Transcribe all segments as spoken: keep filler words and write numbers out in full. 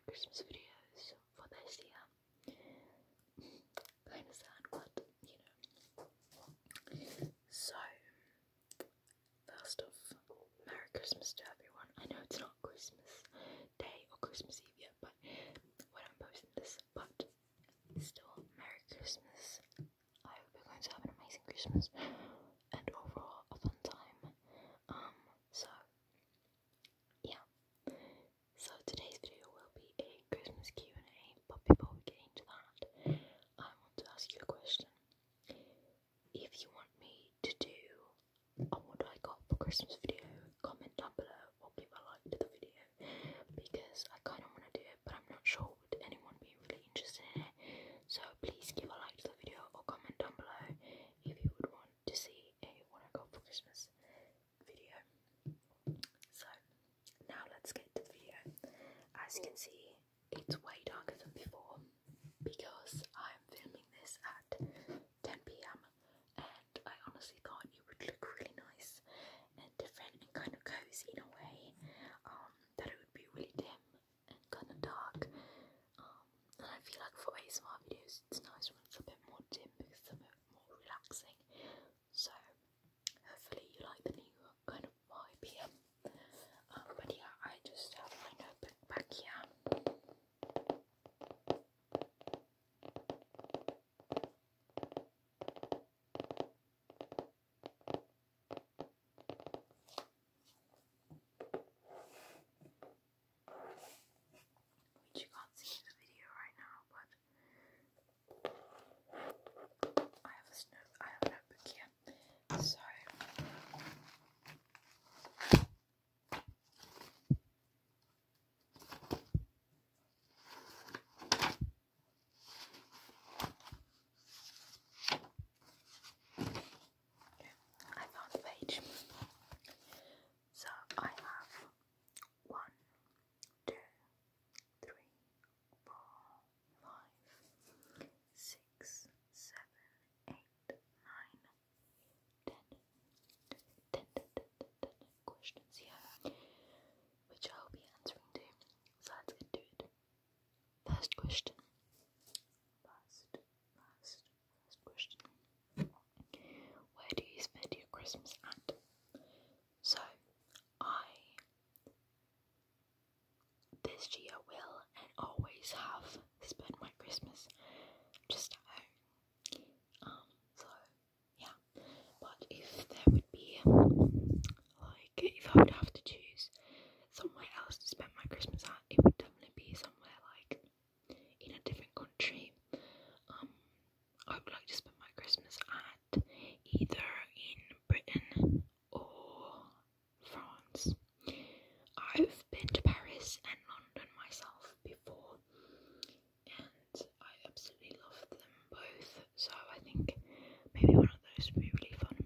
Christmas videos for this year. Kind of sad, but you know. So, first off, Merry Christmas to everyone. I know it's not Christmas Day or Christmas Eve yet, but when I'm posting this, but still, Merry Christmas. I hope you're going to have an amazing Christmas and overall a fun time. Um, so, yeah. So today's video will be a Christmas Q and A, but before we get into that, I want to ask you a question. If you want me to do a what I got for Christmas video, comment down below or give a like to the video, because I kind of want to do it, but I'm not sure would anyone be really interested in it. So please give a like to the video or comment down below if you would want to see a what I got for Christmas video. So now let's get to the video. As you can see, it's way darker than before because I'm filming this at ten p m and I honestly thought it would look really nice and different and kind of cozy in a way, um, that it would be really dim and kind of dark, um, and I feel like for A S M R videos it's nice when it's a bit more dim because it's a bit more relaxing. So hopefully you like the new kind of vibe here. Um, but yeah, I just have my notebook back here. Which you can't see in the video right now, but I have a snow I have a notebook here. So I found the page. So I have one, two, three, four, five, six, seven, eight, nine, ten, ten, ten, ten, ten, ten questions here, which I'll be answering to. So let's get to it. First question. First, first, first question. Where do you spend your Christmas at? So, I this year will and always have spent my Christmas just at home. Um, so yeah. But if there would be like if I would have to choose somewhere else to spend my Christmas at, it would definitely be somewhere like in a different country. Um, I would like to spend my Christmas at either in Britain or France. I've been to Paris and London myself before, and I absolutely love them both, so I think maybe one of those would be really fun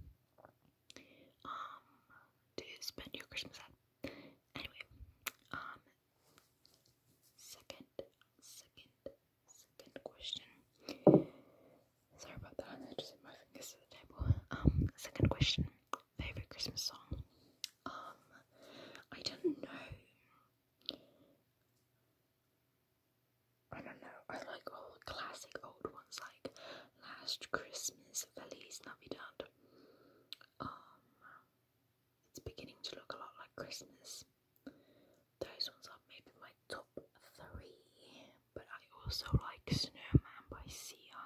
um, to spend your Christmas at. Anyway, um, second, second, second question. Sorry about that, I just hit my fingers to the table. Um, second question, favourite Christmas song? Um, I don't know. I don't know. I like all the classic old ones like Last Christmas, Feliz Navidad. Um, it's beginning to look a lot like Christmas. Those ones are maybe my top three. But I also like Snowman by Sia.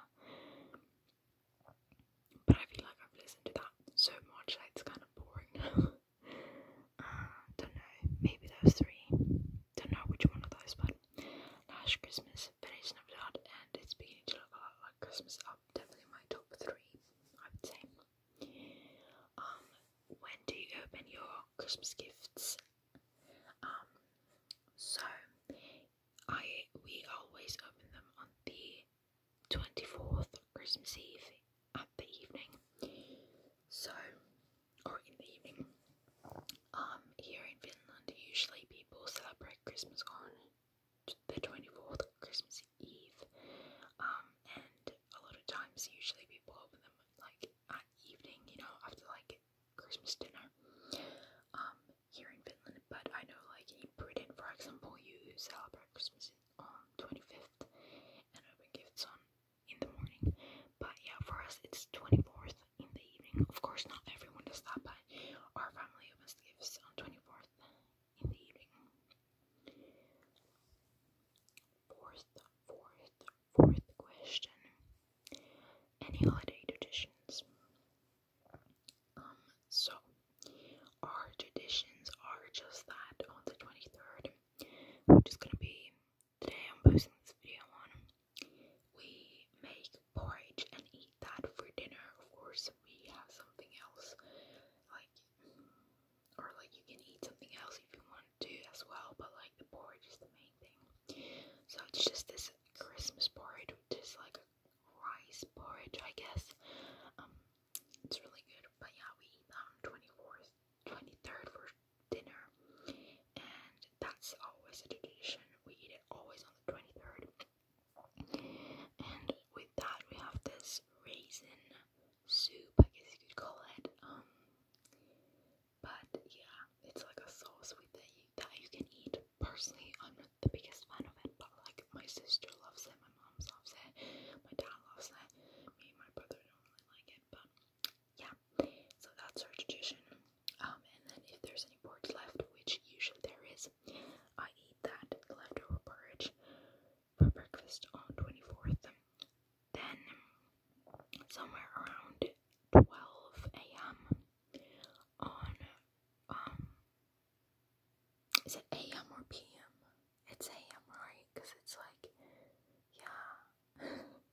But I feel like I've listened to that so much that it's kind of boring now. uh, don't know. Maybe those three. Don't know which one of those, but Last Christmas, Feliz Navidad, and it's beginning to look a lot like Christmas are definitely my top three, I would say. Um, when do you open your Christmas gifts? Um, so I we always open them on the twenty-fourth, Christmas Eve, at the evening. So, or in the evening. Um, here in Finland, usually people celebrate Christmas on the twenty-fourth, Christmas Eve, um, and a lot of times usually people open them like at evening, you know, after like Christmas dinner, um, here in Finland. But I know like in Britain, for example, you celebrate Christmas on twenty-fifth and open gifts on in the morning. But yeah, for us it's twenty-fourth in the evening. Of course, not everyone does that, but our family opens the gifts on twenty-fourth in the evening. Fourth, fourth, fourth question. Any holiday traditions? Um, so our traditions are just that on the twenty-third, which is gonna be the day I'm posting this video on. We make porridge and eat that for dinner. Of course, we have something else, like, or like you can eat something else if you want to as well, but like the porridge is the main thing. So it's just this Christmas porridge, which is like a rice porridge, I guess. Um, it's really good. But yeah, we eat that on twenty-fourth, twenty-third for dinner, and that's always a tradition. We eat it always on the twenty-third. And with that, we have this raisin soup, I guess you could call it. Um, but yeah, it's like a sauce with it that you can eat. Personally, I'm not the biggest fan of it, but like my sister loves it, my mom loves it, my dad loves it. Me and my brother don't really like it, but yeah. So that's our tradition. Um, and then if there's any porridge left, which usually there is, I eat that leftover porridge for breakfast on twenty-fourth. Then somewhere around twelve a m on um is it A M or P M? It's A M, right? Because it's like, yeah.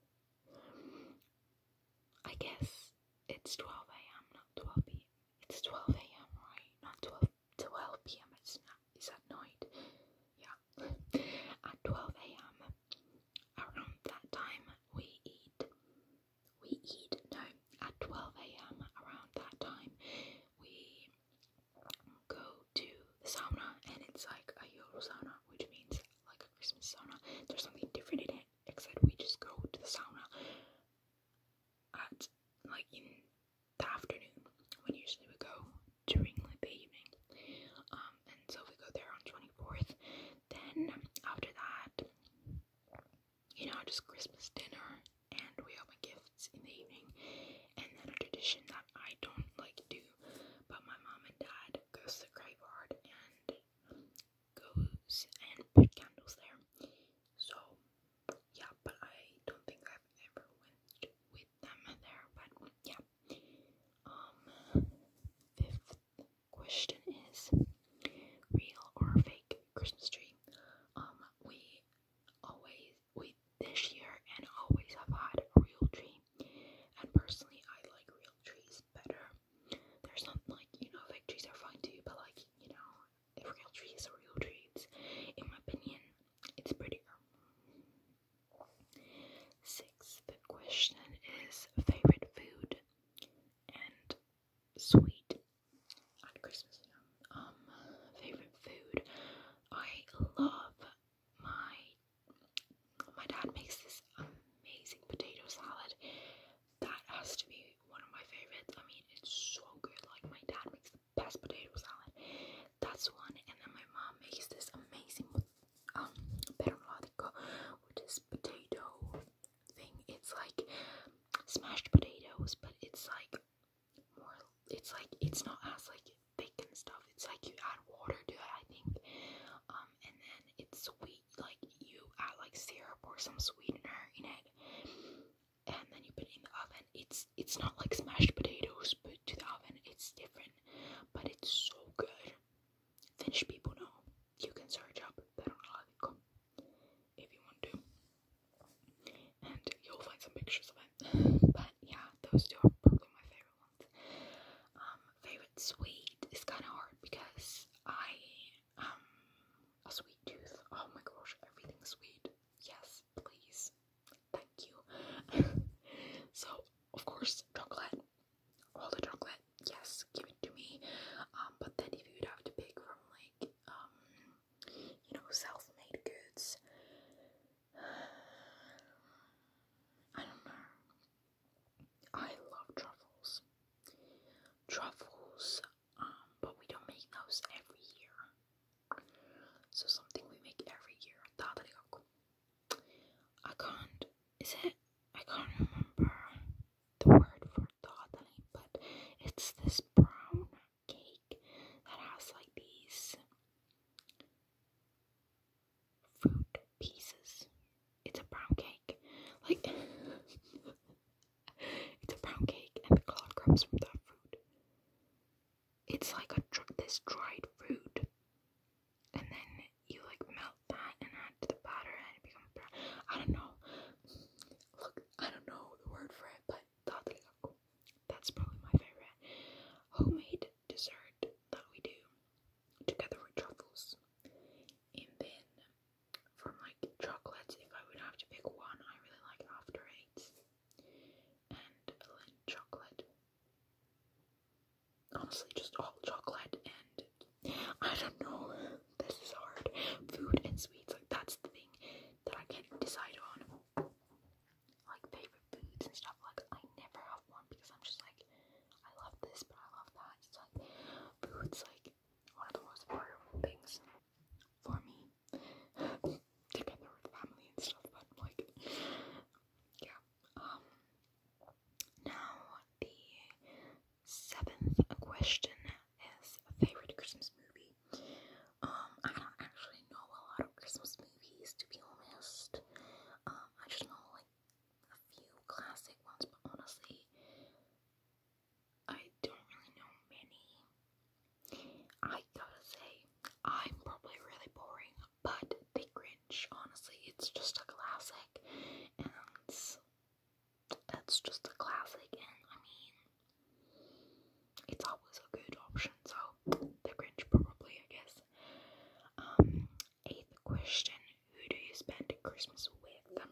I guess it's twelve a m, not twelve p m. It's twelve a m, right? Not twelve, twelve p m. It's not, it's at night. Yeah. At twelve a m, around that time, we eat. We eat, no, at twelve a m, around that time, we go to the sauna, and it's like a Yodel sauna, which means like a Christmas sauna. There's something different in it, except we just go to the sauna at like in the afternoon, when usually we go during like the evening. Um, and so we go there on twenty-fourth. Then after that, you know, just Christmas dinner, and we open gifts in the evening. And then a tradition that I don't like do, but my mom and dad goes to the graveyard and goes and put candles there. So yeah, but I don't think I've ever went with them there. But yeah. Um, fifth question is real or fake Christmas tree. Um, we always, we this year and always have had a real tree, and personally I like real trees better. There's not like, you know, fake trees are fine too, but like, you know, a real tree is a real tree. It's, in my opinion, it's prettier. Sixth question is favorite food and sweet at Christmas. Um, favorite food. I love my my dad makes this amazing potato salad. That has to be one of my favorites. I mean, it's so good. Like, my dad makes the best potato salad. That's one. And then my mom makes this amazing um permladico, which is potato thing. It's like smashed potatoes, but it's like more. It's like it's not as like thick and stuff. It's like you add water to it, I think. Um, and then it's sweet. Like you add like syrup or some sweetener in it, and then you put it in the oven. It's it's not like smashed potatoes put to the oven. It's different, but it's so good. Finnish people know. You can search up perunalaatikko if you want to, and you'll find some pictures of it. But yeah, those two are probably my favorite ones. Um, favorite sweet is kind of hard because I um a sweet tooth. Oh my gosh, everything's sweet. Yes, please. Thank you. So, of course, chocolate. is it? I can't remember the word for dodling, but it's this brown cake that has like these fruit pieces. It's a brown cake, like it's a brown cake, and the color comes from that fruit. It's like a this dried fruit, and then you like melt that and add to the batter, and it becomes brown. I don't know. Look, I don't know the word for it, but that's probably my favorite homemade dessert that we do together with truffles. And then from like chocolates, if I would have to pick one, I really like After Eights and Lindt chocolate. Honestly, just all chocolate, and I don't know, this is hard. Food and sweets, like that's the thing that I can't decide on. Like favorite foods and stuff, like I never have one because I'm just like, I love this, but I love that. It's like, food's like one of the most important things for me, together with family and stuff, but like, yeah. Um, now the seventh question is a favorite Christmas movie. Um, I don't actually know a lot of Christmas movies, to be honest. Um, I just know like a few classic ones, but honestly, I don't really know many. I gotta say, I'm probably really boring, but The Grinch, honestly, it's just a classic, and it's just a classic, and I mean, it's always a good option, so The Grinch probably, I guess. Um, eighth question, who do you spend Christmas with?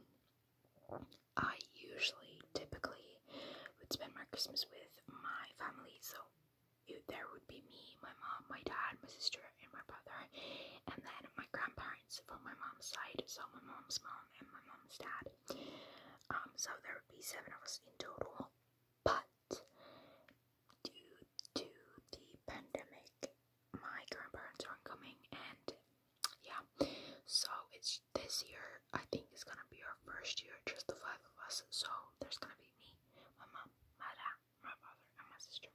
I usually, typically, would spend my Christmas with my family, so it, there would be me, my mom, my dad, my sister, and my brother, and then my grandparents from my mom's side, so my mom's mom and my mom's dad. Um, so there would be seven of us in total, but due to the pandemic, my grandparents aren't coming, and yeah, so it's this year, I think it's gonna be our first year, just the five of us, so there's gonna be me, my mom, my dad, my brother, and my sister.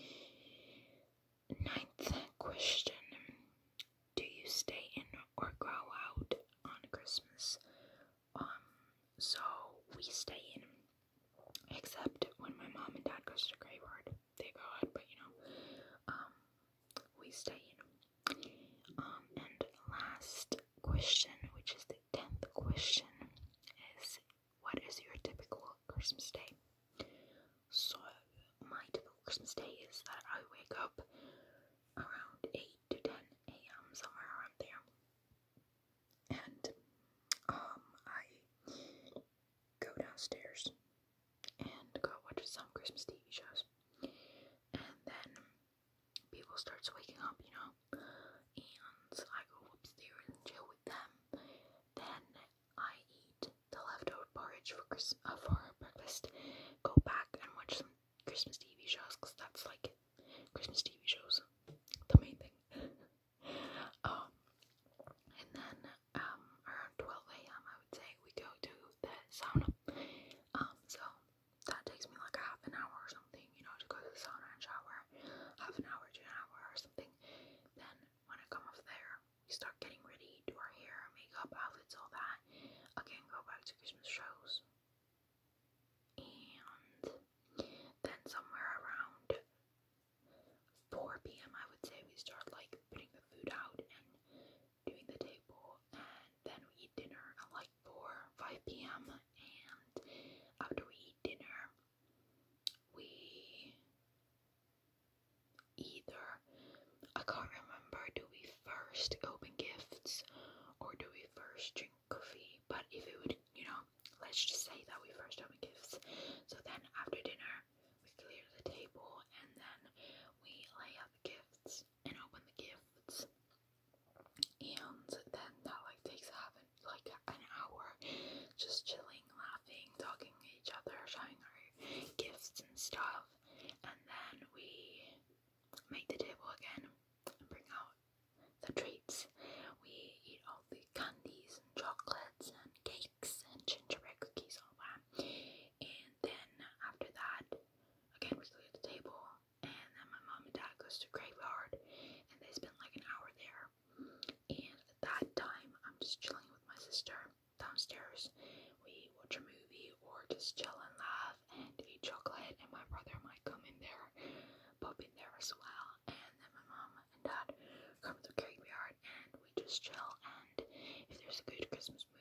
Ninth question, do you stay in or go out on Christmas? Um, so we stay in, except when my mom and dad goes to the graveyard, they go out, but you know, um, we stay in. Um, and last question, which is the tenth question, is what is your typical Christmas day? So my typical Christmas day is that I wake up around eight to ten a m, somewhere around there, and um, I go downstairs and go watch some Christmas T V shows, and then people starts waking up, you know, and I go upstairs and chill with them. Then I eat the leftover porridge for Christmas, uh, for breakfast, go back and watch some Christmas T V shows, because that's like Christmas T V shows, the main thing. um, and then um, around twelve a m I would say we go to the sauna. Um, so that takes me like a half an hour or something, you know, to go to the sauna and shower, half an hour to an hour or something. Then when I come off there, we start getting ready, do our hair, makeup, outfits, all that. Again, go back to Christmas shows. And then somewhere around four p m I would say we start like putting the food out and doing the table, and then we eat dinner at like four, five p m And after we eat dinner, we either, I can't remember, do we first open gifts or do we first drink coffee? But if it would, you know, let's just say that we first open gifts. So then after dinner, we clear the table, and then we lay out the gifts and open the gifts. And then that like takes half an, like an hour, just chilling, laughing, talking to each other, showing our gifts and stuff. And then we make the table again and bring out the treats. We eat all the candies and chocolates and cakes and gingerbread cookies, all that. just chill and laugh and eat chocolate, and my brother might come in there, pop in there as well, and then my mum and dad come to the graveyard and we just chill. And if there's a good Christmas